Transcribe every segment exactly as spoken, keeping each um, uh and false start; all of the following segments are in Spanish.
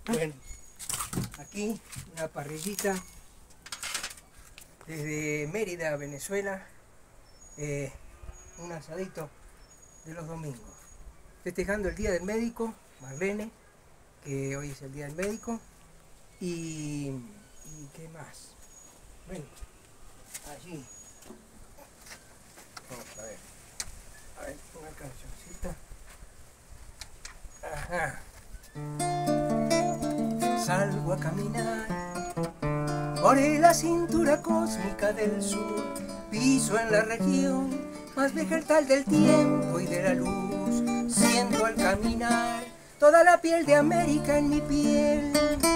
Bueno, aquí una parrillita desde Mérida, Venezuela, eh, un asadito de los domingos, festejando el Día del Médico, Marlene, que hoy es el Día del Médico, y, y ¿qué más? Bueno, allí, vamos a ver, a ver, una cancioncita, ajá. Salgo a caminar por la cintura cósmica del sur, piso en la región más vegetal del tiempo y de la luz. Siento al caminar toda la piel de América en mi piel,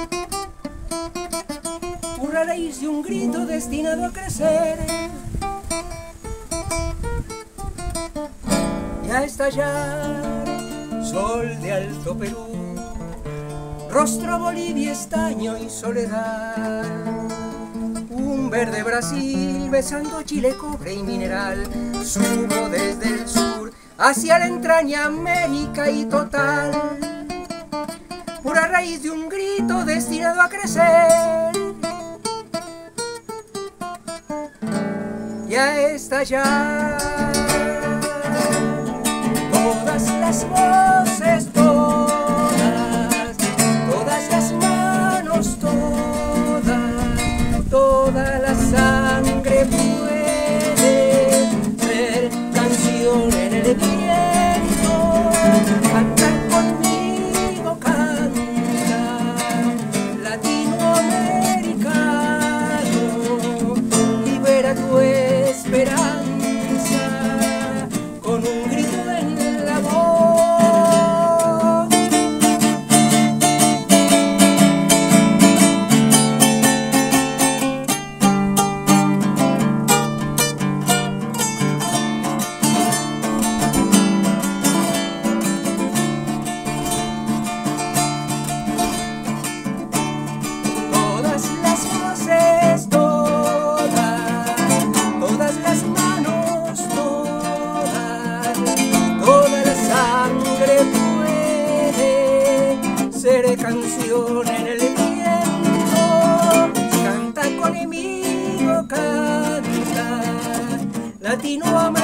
una raíz de un grito destinado a crecer y a estallar. Sol de Alto Perú, rostro Bolivia, estaño y soledad. Un verde Brasil besando Chile, cobre y mineral. Subo desde el sur hacia la entraña América y total, pura raíz de un grito destinado a crecer y a estallar. Todas las voces, todas, todas las manos, todas, toda la sangre puede ser canción en el viento. Canta conmigo, canta, latinoamericano, libera tu esperanza con un grito en la voz. Todas las voces, todas, todas las manos, todas, toda la sangre puede ser canción en el viento. Canta conmigo, canta, Latinoamérica.